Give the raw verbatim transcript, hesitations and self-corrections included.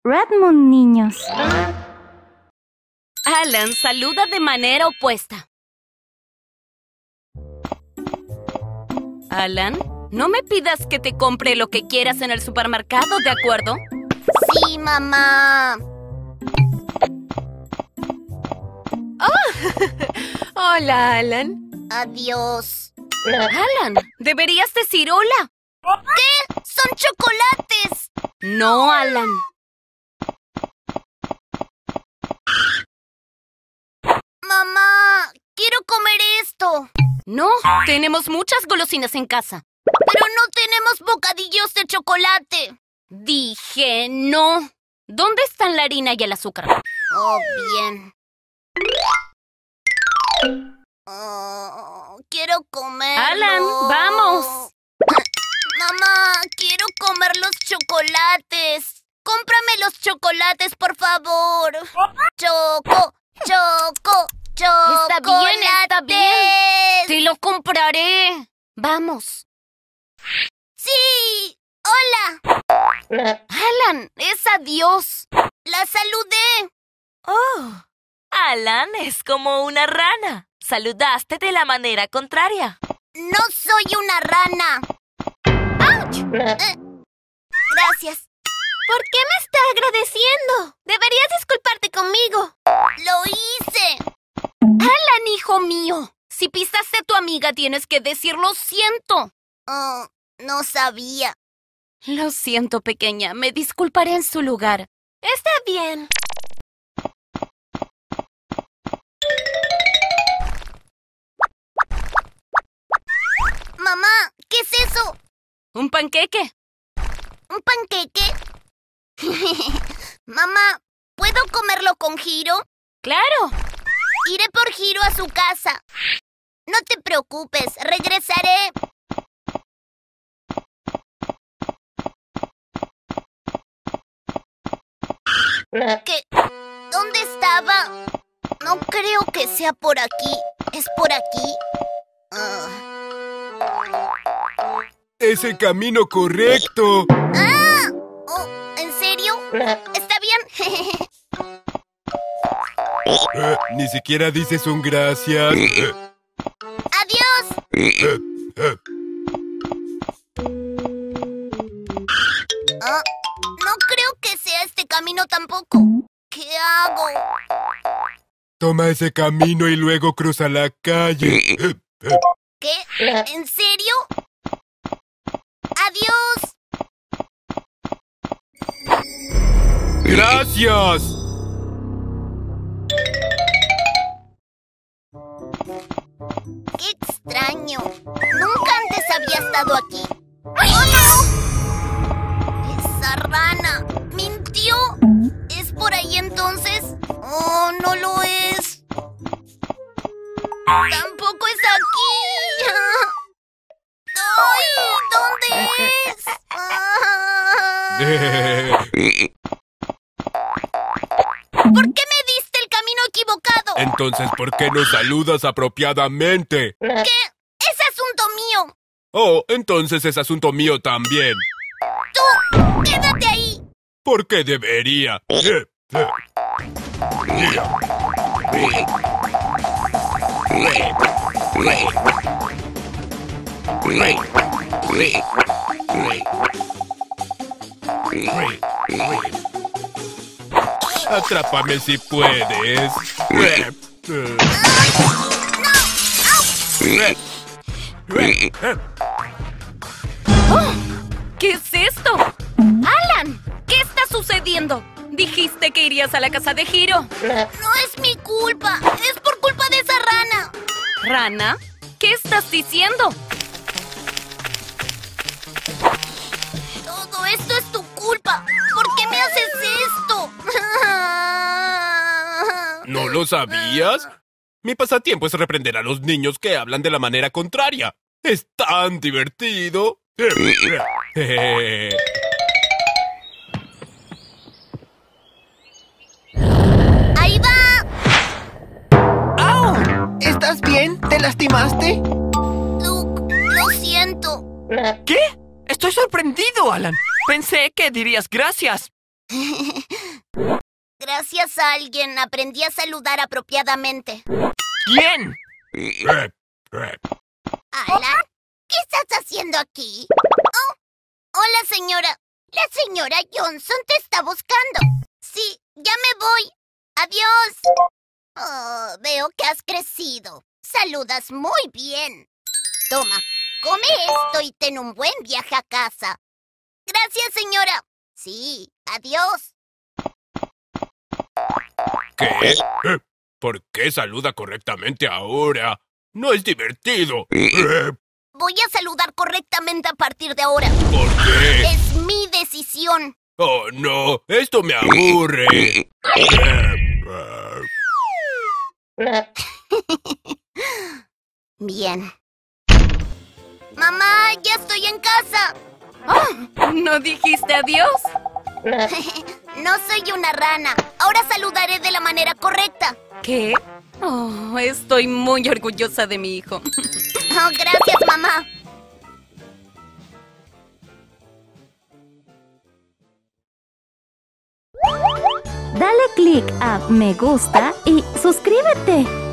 Redmond, niños. Alan saluda de manera opuesta. Alan, no me pidas que te compre lo que quieras en el supermercado, ¿de acuerdo? Sí, mamá. Oh, hola, Alan. Adiós. Alan, deberías decir hola. ¿Qué? ¡Son chocolates! No, Alan. Mamá, quiero comer esto. No, tenemos muchas golosinas en casa. Pero no tenemos bocadillos de chocolate. Dije no. ¿Dónde están la harina y el azúcar? Oh, bien. Oh, quiero comer. Alan, vamos. Mamá, quiero comer los chocolates. Cómprame los chocolates, por favor. Choco, choco, choco. Está bien, está bien. Te lo compraré. Vamos. ¡Sí! ¡Hola! Alan, es adiós. ¡La saludé! Oh, Alan es como una rana. Saludaste de la manera contraria. ¡No soy una rana! ¡Auch! Eh, gracias. ¿Por qué me está agradeciendo? Deberías disculparte conmigo. ¡Lo hice! Alan, hijo mío. Si pisaste a tu amiga, tienes que decir lo siento. Oh, no sabía. Lo siento, pequeña. Me disculparé en su lugar. Está bien. Mamá, ¿qué es eso? ¿Un panqueque? ¿Un panqueque? Mamá, ¿puedo comerlo con Hiro? ¡Claro! Iré por Hiro a su casa. No te preocupes, regresaré. ¿Qué? ¿Dónde estaba? No creo que sea por aquí. ¿Es por aquí? Uh. ¡Es el camino correcto! ¡Ah! Oh, ¿en serio? ¿Está bien? Eh, ni siquiera dices un gracias. Eh, ¡Adiós! eh, eh. Ah, no creo que sea este camino tampoco. ¿Qué hago? Toma ese camino y luego cruza la calle. Eh, eh. ¿Qué? ¿En serio? ¡Adiós! ¡Gracias! ¡Qué extraño! Nunca antes había estado aquí. ¡Oh, no! ¡Esa rana! ¡Mintió! ¿Es por ahí entonces? ¡Oh, no lo es! ¡Tampoco es aquí! ¡Ay! ¿Dónde es? Ah. ¿Por qué me diste el camino equivocado? Entonces, ¿por qué no saludas apropiadamente? ¿Qué? ¡Es asunto mío! Oh, entonces es asunto mío también. ¡Tú! ¡Quédate ahí! ¿Por qué debería? Eh, eh. Atrápame si puedes. ¡Oh! ¿Qué es esto? ¡Alan! ¿Qué está sucediendo? Dijiste que irías a la casa de Hiro. No es mi culpa. Es por culpa de esa rana. ¿Rana? ¿Qué estás diciendo? Todo esto es tu culpa. ¿Por qué me haces esto? ¿No lo sabías? Mi pasatiempo es reprender a los niños que hablan de la manera contraria. ¡Es tan divertido! ¡Ahí va! ¡Au! ¿Estás bien? ¿Te lastimaste? Luke, lo siento. ¿Qué? Estoy sorprendido, Alan. Pensé que dirías gracias. Gracias a alguien aprendí a saludar apropiadamente. ¿Quién? Alan, ¿qué estás haciendo aquí? Oh, hola, señora. La señora Johnson te está buscando. Sí, ya me voy. Adiós. Oh, veo que has crecido. Saludas muy bien. Toma, come esto y ten un buen viaje a casa. Gracias, señora. Sí, adiós. ¿Qué? Eh, ¿Por qué saluda correctamente ahora? No es divertido. Eh, Voy a saludar correctamente a partir de ahora. ¿Por qué? Es mi decisión. Oh, no. Esto me aburre. Eh, eh. Bien. Mamá, ya estoy en casa. Oh, ¿no dijiste adiós? No soy una rana. Ahora saludaré de la manera correcta. ¿Qué? Oh, estoy muy orgullosa de mi hijo. Oh, gracias, mamá. Dale click a me gusta y suscríbete.